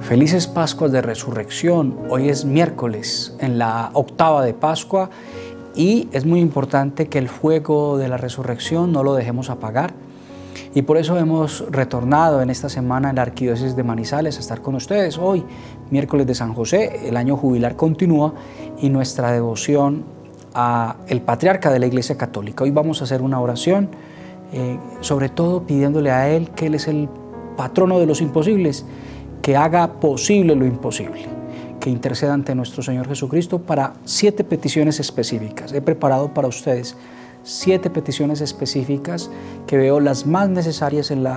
Felices Pascuas de Resurrección. Hoy es miércoles en la octava de Pascua y es muy importante que el fuego de la resurrección no lo dejemos apagar. Y por eso hemos retornado en esta semana en la Arquidiócesis de Manizales a estar con ustedes. Hoy, miércoles de San José, el año jubilar continúa y nuestra devoción al patriarca de la Iglesia Católica. Hoy vamos a hacer una oración, sobre todo pidiéndole a él, que él es el patrono de los imposibles, que haga posible lo imposible, que interceda ante nuestro Señor Jesucristo para 7 peticiones específicas. He preparado para ustedes 7 peticiones específicas que veo las más necesarias en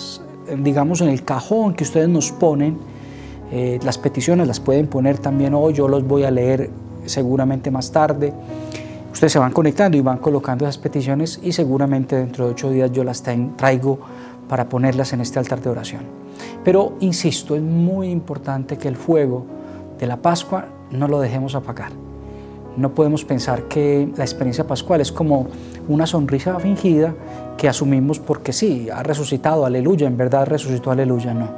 el cajón que ustedes nos ponen. Las peticiones las pueden poner también hoy, yo los voy a leer seguramente más tarde. Ustedes se van conectando y van colocando esas peticiones y seguramente dentro de 8 días yo las traigo para ponerlas en este altar de oración. Pero insisto, es muy importante que el fuego de la Pascua no lo dejemos apagar. No podemos pensar que la experiencia pascual es como una sonrisa fingida que asumimos porque sí, ha resucitado, aleluya, en verdad resucitó, aleluya. No.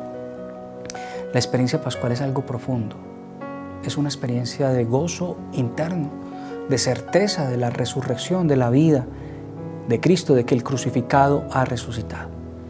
La experiencia pascual es algo profundo. Es una experiencia de gozo interno, de certeza de la resurrección, de la vida de Cristo, de que el crucificado ha resucitado.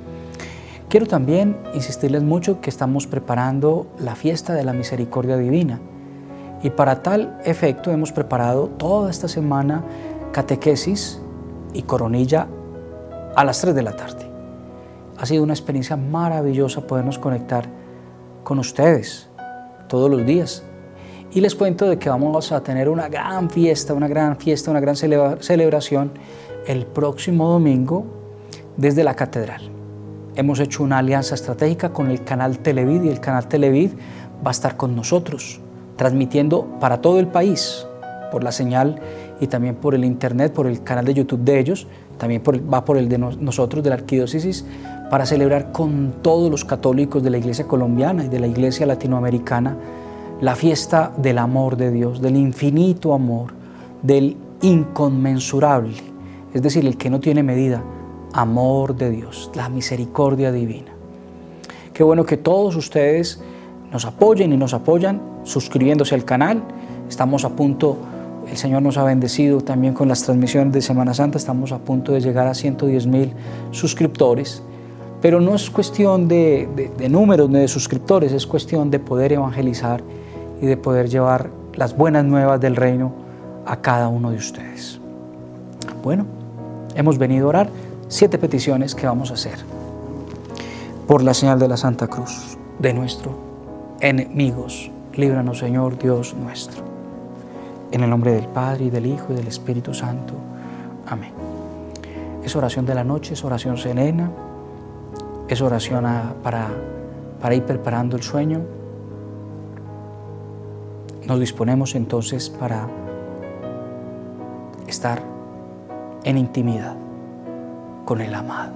Quiero también insistirles mucho que estamos preparando la fiesta de la misericordia divina y para tal efecto hemos preparado toda esta semana catequesis y coronilla a las 3 de la tarde. Ha sido una experiencia maravillosa podernos conectar con ustedes todos los días y les cuento de que vamos a tener una gran fiesta, una gran celebración el próximo domingo desde la catedral. Hemos hecho una alianza estratégica con el canal Televid y el canal Televid va a estar con nosotros, transmitiendo para todo el país, por la señal y también por el internet, por el canal de YouTube de ellos, también va por el de nosotros, de la Arquidiócesis, para celebrar con todos los católicos de la Iglesia colombiana y de la Iglesia latinoamericana la fiesta del amor de Dios, del infinito amor, del inconmensurable, es decir, el que no tiene medida, amor de Dios, la misericordia divina. Qué bueno que todos ustedes nos apoyen y nos apoyan suscribiéndose al canal. Estamos a punto, el Señor nos ha bendecido también con las transmisiones de Semana Santa, estamos a punto de llegar a 110.000 suscriptores, pero no es cuestión de números ni de suscriptores, es cuestión de poder evangelizar y de poder llevar las buenas nuevas del reino a cada uno de ustedes. Bueno, hemos venido a orar. 7 peticiones que vamos a hacer por la señal de la Santa Cruz de nuestros enemigos. Líbranos, Señor Dios nuestro. En el nombre del Padre, y del Hijo, y del Espíritu Santo. Amén. Es oración de la noche, es oración serena, es oración para ir preparando el sueño. Nos disponemos entonces para estar en intimidad con el amado.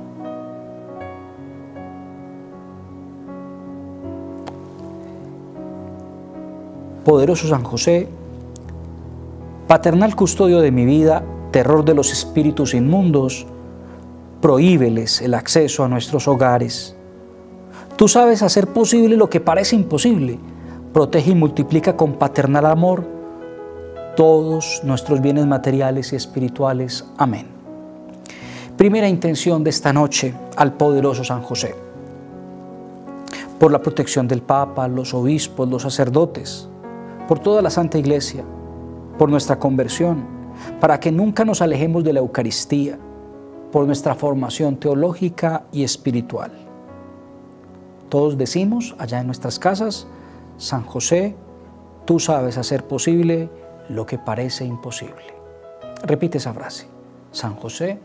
Poderoso San José, paternal custodio de mi vida, terror de los espíritus inmundos, prohíbeles el acceso a nuestros hogares. Tú sabes hacer posible lo que parece imposible. Protege y multiplica con paternal amor todos nuestros bienes materiales y espirituales. Amén. Primera intención de esta noche al poderoso San José. Por la protección del Papa, los obispos, los sacerdotes, por toda la Santa Iglesia, por nuestra conversión, para que nunca nos alejemos de la Eucaristía, por nuestra formación teológica y espiritual. Todos decimos allá en nuestras casas: San José, tú sabes hacer posible lo que parece imposible. Repite esa frase: San José,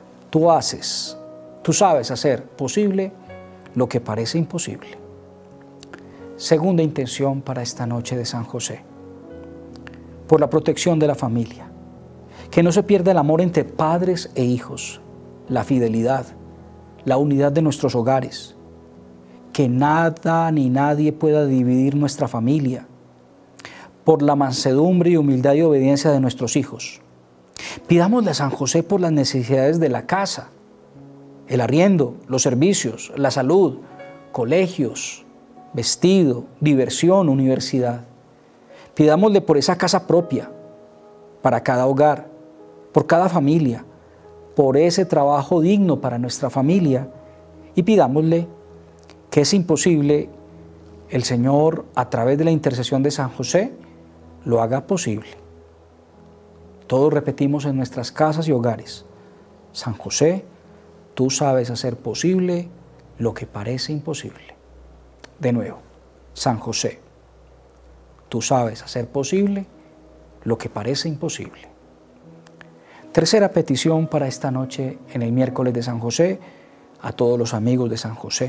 tú sabes hacer posible lo que parece imposible. Segunda intención para esta noche de San José. Por la protección de la familia. Que no se pierda el amor entre padres e hijos, la fidelidad, la unidad de nuestros hogares. Que nada ni nadie pueda dividir nuestra familia. Por la mansedumbre y humildad y obediencia de nuestros hijos. Pidámosle a San José por las necesidades de la casa, el arriendo, los servicios, la salud, colegios, vestido, diversión, universidad. Pidámosle por esa casa propia, para cada hogar, por cada familia, por ese trabajo digno para nuestra familia, y pidámosle que es imposible, el Señor, a través de la intercesión de San José, lo haga posible. Todos repetimos en nuestras casas y hogares: San José, tú sabes hacer posible lo que parece imposible. De nuevo, San José, tú sabes hacer posible lo que parece imposible. Tercera petición para esta noche en el miércoles de San José, a todos los amigos de San José.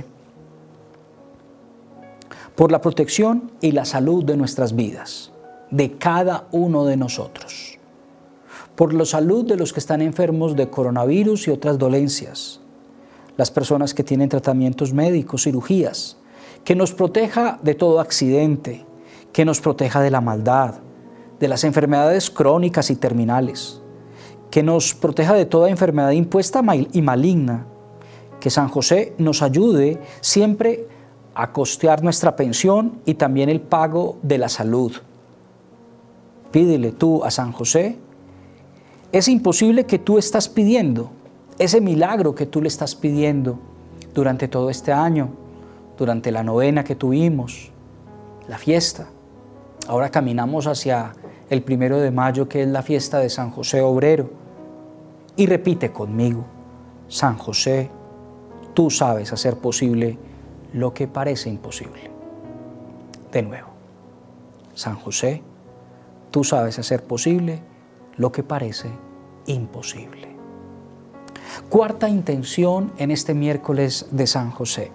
Por la protección y la salud de nuestras vidas, de cada uno de nosotros. Por la salud de los que están enfermos de coronavirus y otras dolencias. Las personas que tienen tratamientos médicos, cirugías. Que nos proteja de todo accidente, que nos proteja de la maldad, de las enfermedades crónicas y terminales, que nos proteja de toda enfermedad impuesta y maligna, que San José nos ayude siempre a costear nuestra pensión y también el pago de la salud. Pídele tú a San José ese imposible que tú estás pidiendo, ese milagro que tú le estás pidiendo durante todo este año, durante la novena que tuvimos, la fiesta. Ahora caminamos hacia el 1 de mayo, que es la fiesta de San José Obrero. Y repite conmigo: San José, tú sabes hacer posible lo que parece imposible. De nuevo: San José, tú sabes hacer posible lo que parece imposible. Cuarta intención en este miércoles de San José: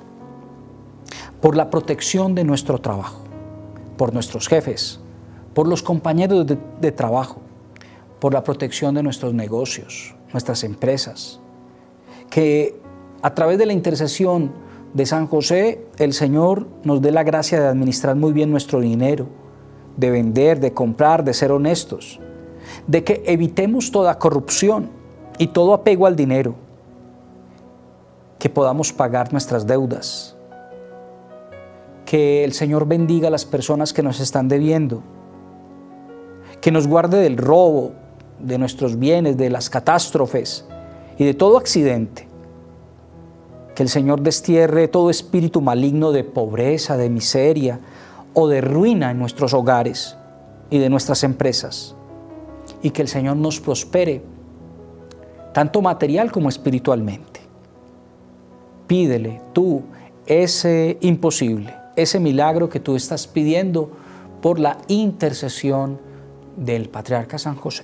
por la protección de nuestro trabajo, por nuestros jefes, por los compañeros de trabajo, por la protección de nuestros negocios, nuestras empresas. Que a través de la intercesión de San José, el Señor nos dé la gracia de administrar muy bien nuestro dinero, de vender, de comprar, de ser honestos, de que evitemos toda corrupción y todo apego al dinero, que podamos pagar nuestras deudas, que el Señor bendiga a las personas que nos están debiendo, que nos guarde del robo de nuestros bienes, de las catástrofes y de todo accidente. Que el Señor destierre todo espíritu maligno de pobreza, de miseria o de ruina en nuestros hogares y de nuestras empresas. Y que el Señor nos prospere, tanto material como espiritualmente. Pídele tú ese imposible, ese milagro que tú estás pidiendo por la intercesión del Patriarca San José.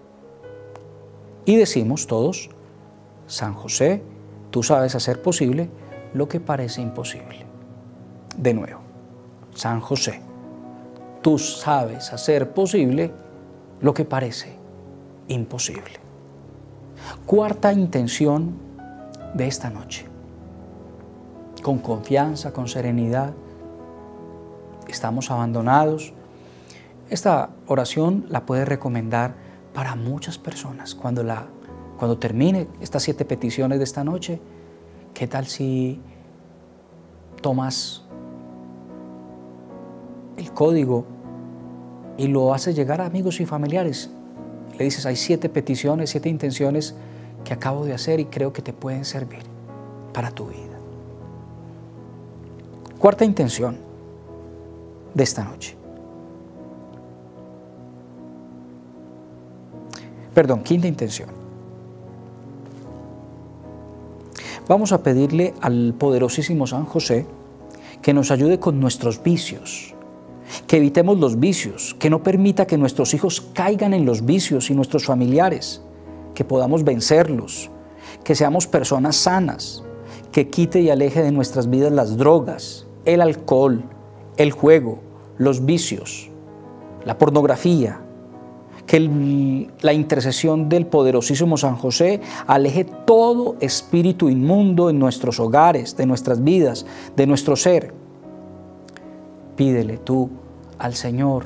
Y decimos todos: San José, tú sabes hacer posible lo que parece imposible. De nuevo: San José, tú sabes hacer posible lo que parece imposible. Cuarta intención de esta noche: con confianza, con serenidad, estamos abandonados. Esta oración la puedes recomendar para muchas personas. Cuando termine estas 7 peticiones de esta noche, ¿qué tal si tomas el código y lo haces llegar a amigos y familiares? Le dices: hay 7 peticiones, 7 intenciones que acabo de hacer y creo que te pueden servir para tu vida. Cuarta intención de esta noche. Quinta intención. Vamos a pedirle al poderosísimo San José que nos ayude con nuestros vicios, que evitemos los vicios, que no permita que nuestros hijos caigan en los vicios y nuestros familiares, que podamos vencerlos, que seamos personas sanas, que quite y aleje de nuestras vidas las drogas, el alcohol, el juego, los vicios, la pornografía. Que la intercesión del poderosísimo San José aleje todo espíritu inmundo en nuestros hogares, de nuestras vidas, de nuestro ser. Pídele tú al Señor,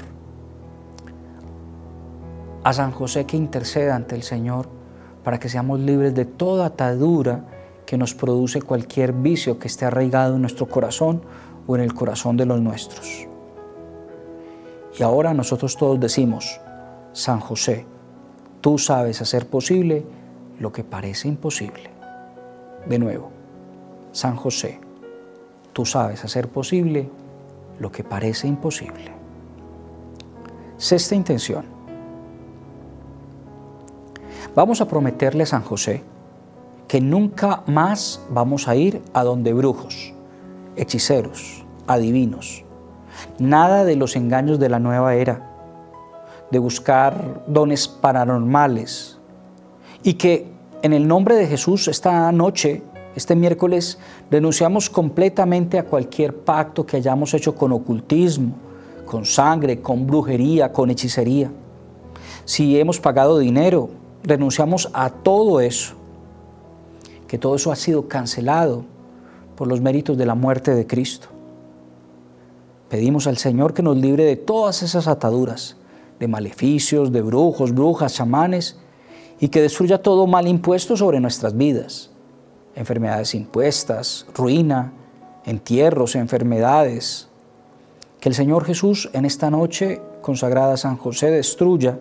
a San José, que interceda ante el Señor para que seamos libres de toda atadura que nos produce cualquier vicio que esté arraigado en nuestro corazón o en el corazón de los nuestros. Y ahora nosotros todos decimos: San José, tú sabes hacer posible lo que parece imposible. De nuevo, San José, tú sabes hacer posible lo que parece imposible. Sexta intención. Vamos a prometerle a San José que nunca más vamos a ir a donde brujos, hechiceros, adivinos. Nada de los engaños de la nueva era, de buscar dones paranormales. Y que en el nombre de Jesús esta noche, este miércoles, renunciamos completamente a cualquier pacto que hayamos hecho con ocultismo, con sangre, con brujería, con hechicería. Si hemos pagado dinero, renunciamos a todo eso, que todo eso ha sido cancelado por los méritos de la muerte de Cristo. Pedimos al Señor que nos libre de todas esas ataduras, de maleficios, de brujos, brujas, chamanes, y que destruya todo mal impuesto sobre nuestras vidas. Enfermedades impuestas, ruina, entierros, enfermedades. Que el Señor Jesús en esta noche consagrada a San José destruya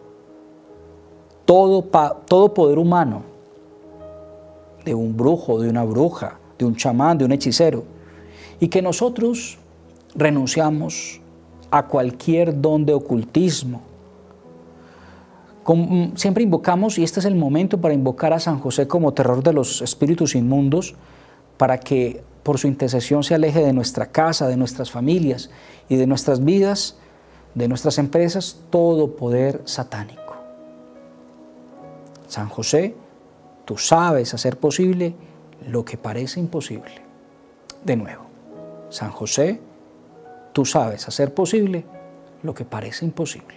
todo poder humano de un brujo, de una bruja, de un chamán, de un hechicero, y que nosotros renunciamos a cualquier don de ocultismo. Siempre invocamos, y este es el momento para invocar a San José como terror de los espíritus inmundos, para que por su intercesión se aleje de nuestra casa, de nuestras familias y de nuestras vidas, de nuestras empresas, todo poder satánico. San José, tú sabes hacer posible lo que parece imposible. De nuevo, San José, tú sabes hacer posible lo que parece imposible.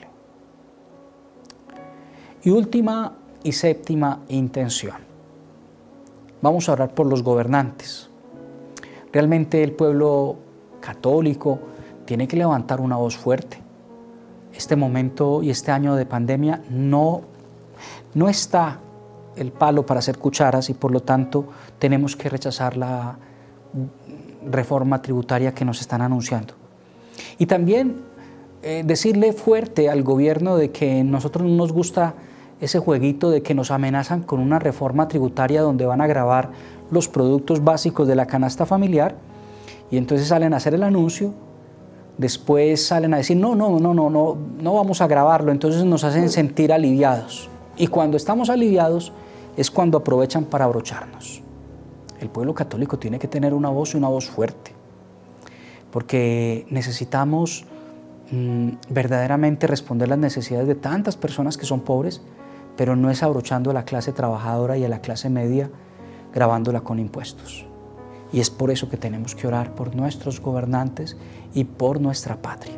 Y última y séptima intención. Vamos a orar por los gobernantes. Realmente el pueblo católico tiene que levantar una voz fuerte. Este momento y este año de pandemia no está el palo para hacer cucharas, y por lo tanto tenemos que rechazar la reforma tributaria que nos están anunciando. Y también decirle fuerte al gobierno de que nosotros no nos gusta ese jueguito de que nos amenazan con una reforma tributaria donde van a gravar los productos básicos de la canasta familiar, y entonces salen a hacer el anuncio, después salen a decir no vamos a grabarlo, entonces nos hacen sentir aliviados, y cuando estamos aliviados es cuando aprovechan para abrocharnos. El pueblo católico tiene que tener una voz, y una voz fuerte, porque necesitamos verdaderamente responder las necesidades de tantas personas que son pobres, pero no es abrochando a la clase trabajadora y a la clase media, grabándola con impuestos. Y es por eso que tenemos que orar por nuestros gobernantes y por nuestra patria.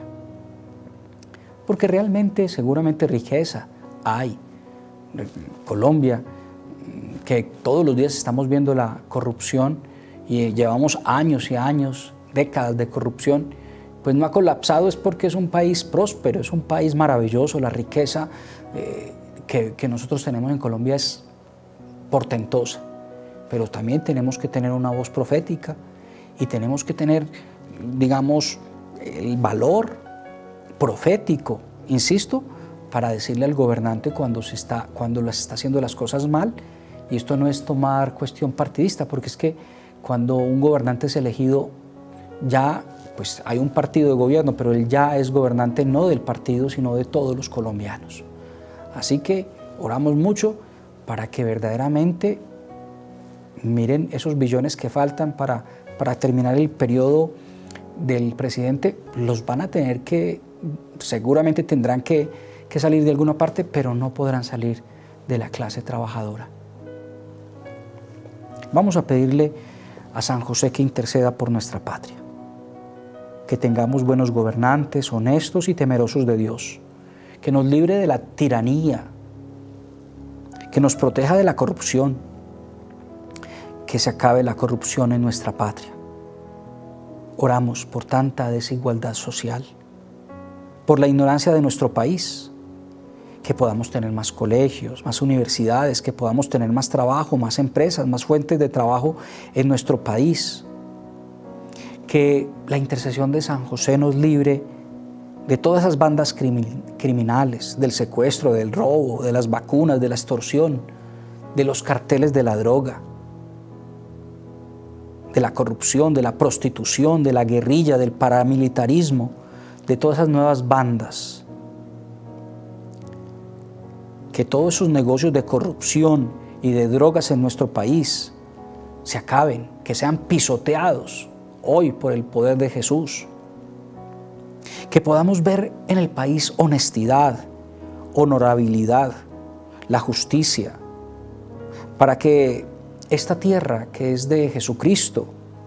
Porque realmente, seguramente riqueza hay. Colombia, que todos los días estamos viendo la corrupción y llevamos años y años, décadas de corrupción, pues no ha colapsado, es porque es un país próspero, es un país maravilloso. La riqueza que nosotros tenemos en Colombia es portentosa, pero también tenemos que tener una voz profética y tenemos que tener, digamos, el valor profético, insisto, para decirle al gobernante cuando las está haciendo las cosas mal. Y esto no es tomar cuestión partidista, porque es que cuando un gobernante es elegido, ya pues hay un partido de gobierno, pero él ya es gobernante no del partido, sino de todos los colombianos. Así que oramos mucho para que verdaderamente, miren, esos billones que faltan para terminar el periodo del presidente, los van a tener que, seguramente tendrán que salir de alguna parte, pero no podrán salir de la clase trabajadora. Vamos a pedirle a San José que interceda por nuestra patria, que tengamos buenos gobernantes, honestos y temerosos de Dios, que nos libre de la tiranía, que nos proteja de la corrupción, que se acabe la corrupción en nuestra patria. Oramos por tanta desigualdad social, por la ignorancia de nuestro país, que podamos tener más colegios, más universidades, que podamos tener más trabajo, más empresas, más fuentes de trabajo en nuestro país, que la intercesión de San José nos libre de todas esas bandas criminales, del secuestro, del robo, de las vacunas, de la extorsión, de los carteles de la droga, de la corrupción, de la prostitución, de la guerrilla, del paramilitarismo, de todas esas nuevas bandas. Que todos esos negocios de corrupción y de drogas en nuestro país se acaben, que sean pisoteados hoy por el poder de Jesús. Que podamos ver en el país honestidad, honorabilidad, la justicia, para que esta tierra que es de Jesucristo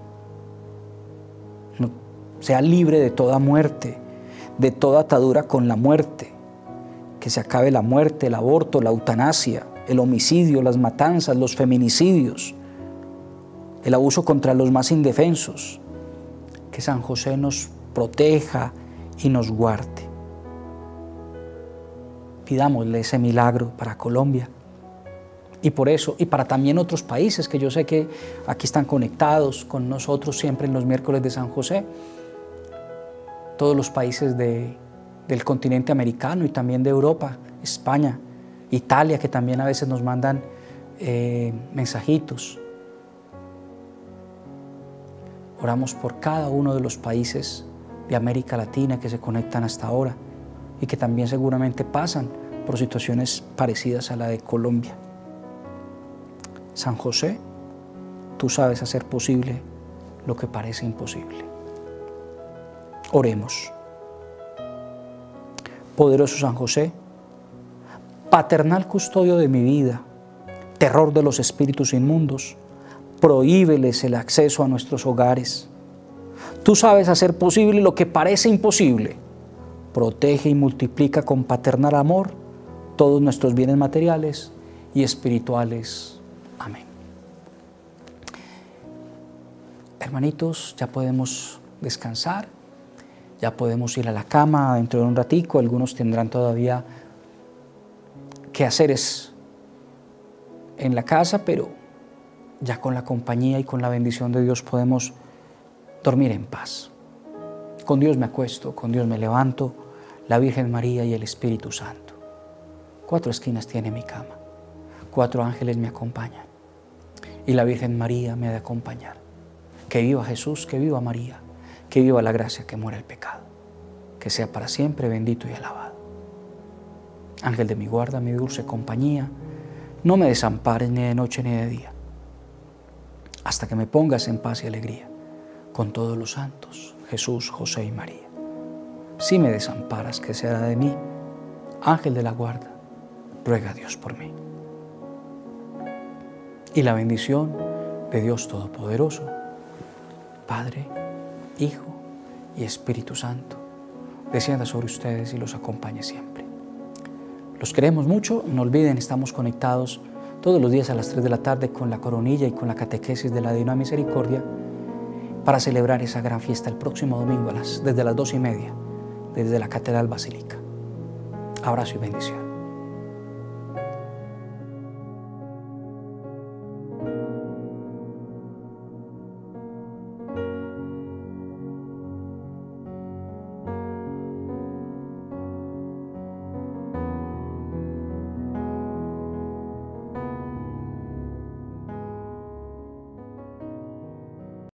sea libre de toda muerte, de toda atadura con la muerte, que se acabe la muerte, el aborto, la eutanasia, el homicidio, las matanzas, los feminicidios, el abuso contra los más indefensos. Que San José nos proteja y nos guarde. Pidámosle ese milagro para Colombia y por eso, y para también otros países que yo sé que aquí están conectados con nosotros siempre en los miércoles de San José, todos los países del continente americano y también de Europa, España, Italia, que también a veces nos mandan mensajitos. Oramos por cada uno de los países de América Latina que se conectan hasta ahora y que también seguramente pasan por situaciones parecidas a la de Colombia. San José, tú sabes hacer posible lo que parece imposible. Oremos. Poderoso San José, paternal custodio de mi vida, terror de los espíritus inmundos, prohíbeles el acceso a nuestros hogares. Tú sabes hacer posible lo que parece imposible. Protege y multiplica con paternal amor todos nuestros bienes materiales y espirituales. Amén. Hermanitos, ya podemos descansar, ya podemos ir a la cama dentro de un ratico. Algunos tendrán todavía quehaceres en la casa, pero ya con la compañía y con la bendición de Dios podemos dormir en paz. Con Dios me acuesto, con Dios me levanto, la Virgen María y el Espíritu Santo. 4 esquinas tiene mi cama, 4 ángeles me acompañan y la Virgen María me ha de acompañar. Que viva Jesús, que viva María, que viva la gracia, que muera el pecado, que sea para siempre bendito y alabado. Ángel de mi guarda, mi dulce compañía, no me desampares ni de noche ni de día, hasta que me pongas en paz y alegría con todos los santos, Jesús, José y María. Si me desamparas, ¿qué será de mí? Ángel de la guarda, ruega a Dios por mí. Y la bendición de Dios Todopoderoso, Padre, Hijo y Espíritu Santo, descienda sobre ustedes y los acompañe siempre. Los queremos mucho. No olviden, estamos conectados todos los días a las 3 de la tarde con la coronilla y con la catequesis de la Divina Misericordia para celebrar esa gran fiesta el próximo domingo desde las 2:30, desde la Catedral Basílica. Abrazo y bendición.